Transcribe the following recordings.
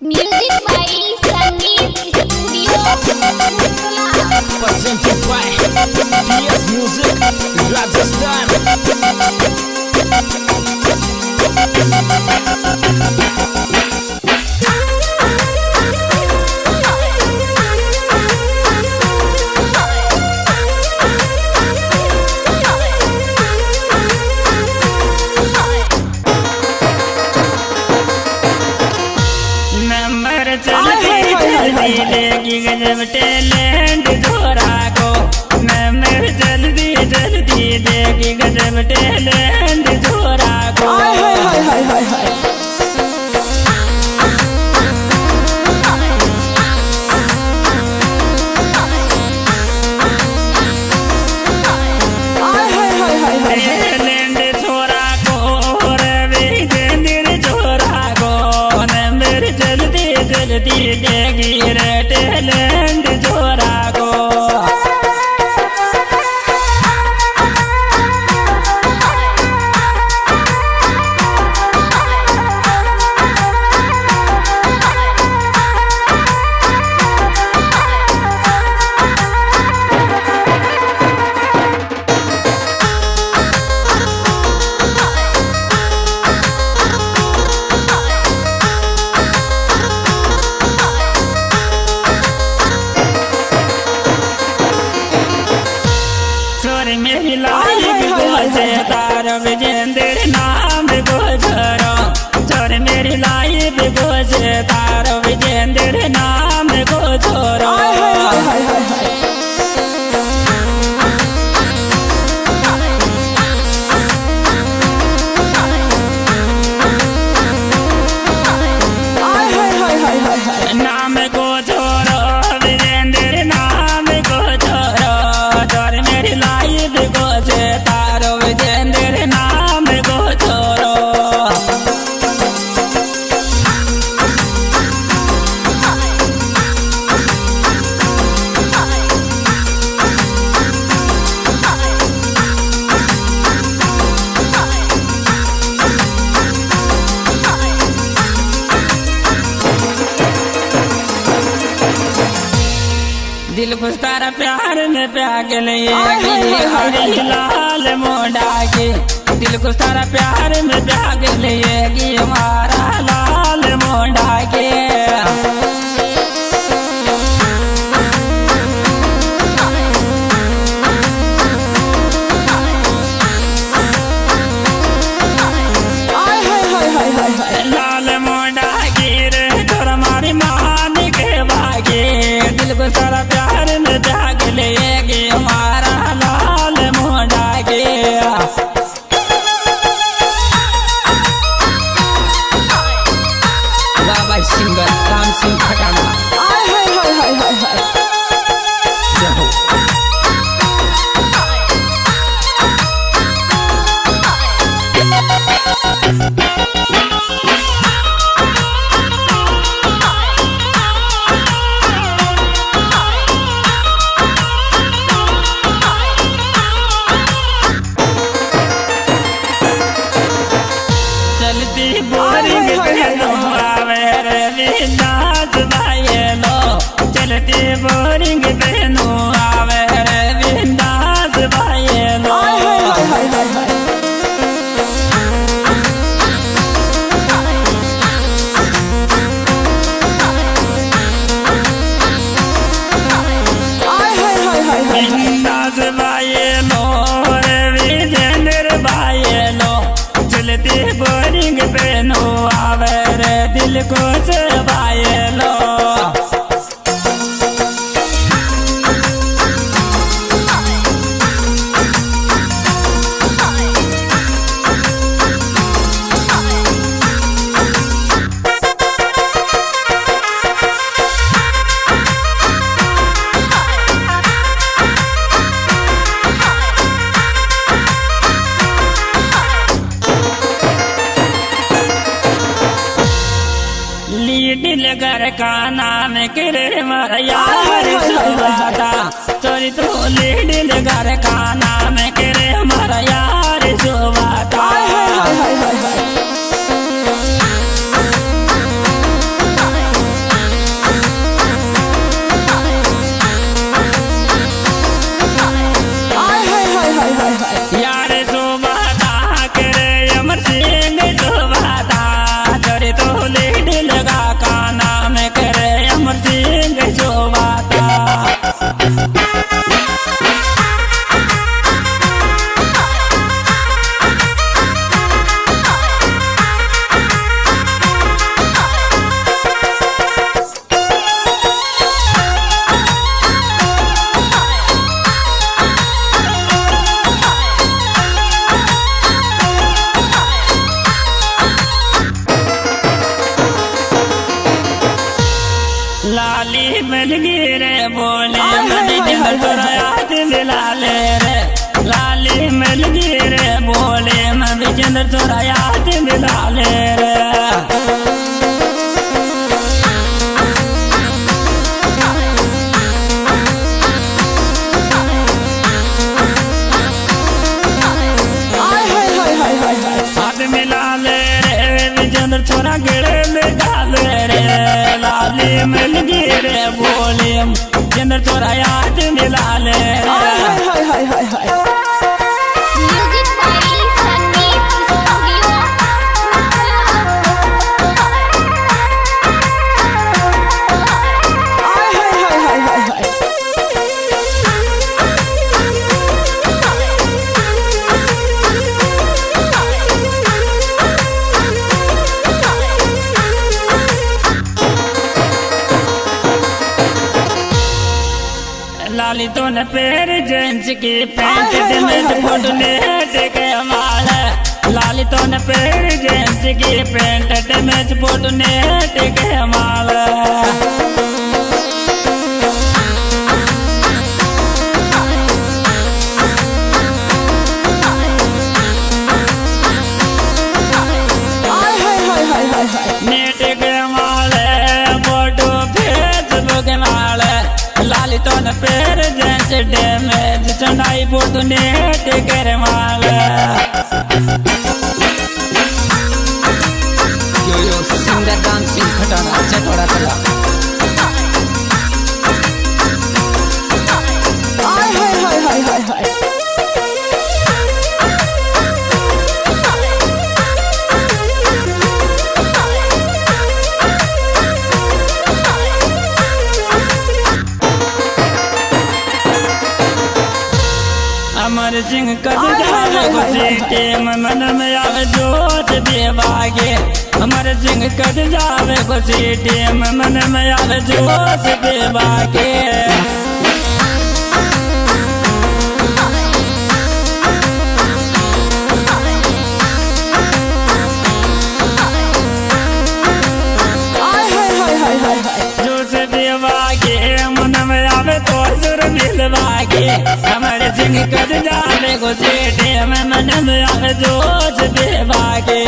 Music by Sangeet Studio. Presented by DS Music Rajasthan. देगी गजब talent जोरा को नंबर जल्दी जल्दी देगी गजब टैलेंट जोरा को। टैलेंट छोरा को रवि जेंद्र छोरा को नंबर जल्दी जल्दी देगी रे टैलेंट छोरा को। मेरी लाइक गोजे तार विजेंद्र नाम गोजरो छोर मेरी लाइक गोजे तार विजेंद्र नाम गोजरो। नाम गोजरो विजेंद्र नाम गोजरो छोर मेरी लाइक गोजे तारो विजेंद्र नाम गोजरो। दिल खुश तारा प्यार में प्यागल हरी लाल मोड़ा के दिल खुश तारा प्यार में प्यागल हमारा लाल मोड़ा के। लाल मोड़ा गिर तोर मारी मान के बागे दिल को सारा प्यार में जाग लेगी हमारा लाल मोड़ा के। बाबा सिंगर राम सिंह खटामा चलती बोरिंग पहनो आवे रे विनाश भाईलो चलती बोरिंग पहनो आवे रे विनाश भाईलो। विनाश भाईलो रे विजेंद्र भाईलो चलती बोरिंग पहनो आवे रे दिल को चबाएलो। लीडिल घर का नाम करे मर यार सुबाता चोरी तो लीडिल घर का नाम करे मर यार सुबाता। लाली मिल गिरे बोले मनी जिंदर तोरा याद मिला ले रे लाली मिल गिरे बोले मनी जिंदर तोरा याद मिला ले रे छोरा गिरे में डाले रे लाली मिल गिरे बोले जिंदर छोरा याद मिला ले म्यूजिक बाई संगीत स्टूडियो लाली तो न पैर जेंस की पैंट में फोटो ने टेके माल लाली तो न पैर जेंस की पैंट में फोटो ने टेके माल नेट के माल फोटो फेसबुक माल लाली तो न पैर जेंस डैमेज चढ़ाई फोटो नेट कर माल यो सिंगर डांसिंग खटाना चटोरा चला अमर सिंह कद जावे घुसीटे मन में आवे जोश बेबागे अमर सिंह कद जावे घुसीटे मन में आवे जोश बेबागे जोश बेबागे मन में आवे तो सुर मिलवागे अमर सिंह कद जावे घुसीटे मन में आवे जोश बेबागे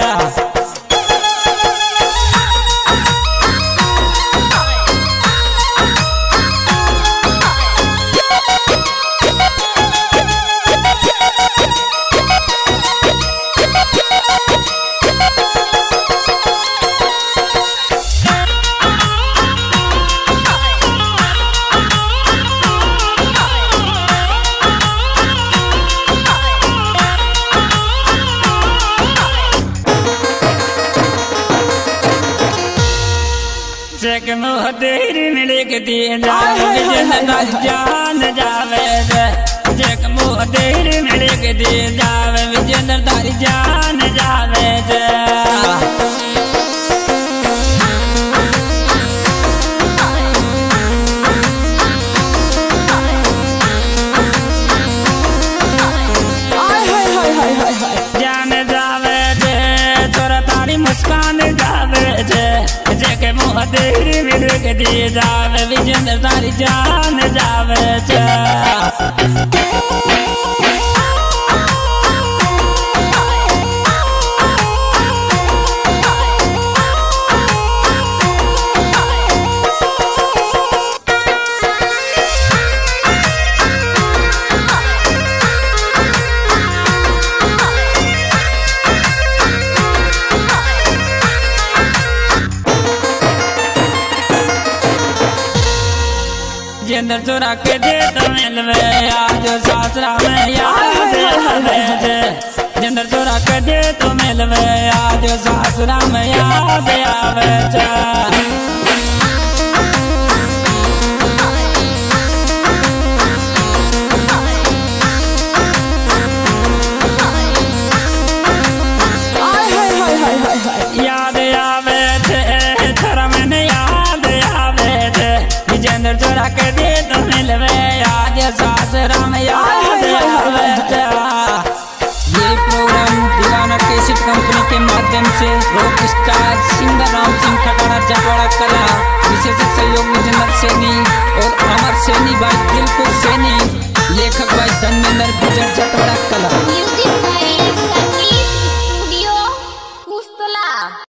चेक मुँह तेरी मिलक दिए जावे जान जावे चेक मुँह तेरी मिलक दिए जावे विजेंद्र तारी जान जावे जान जावे तोरा तारी मुस्कान जावे जेके मुँह तेरी मिलक दिए जावे विजेंद्र तारी जान जावे जिंदर चोरा के दे तो मिलवे आज सासरा में याद आवे जिंदर चोरा के दे तो मिलवे आज सासरा में याद आवे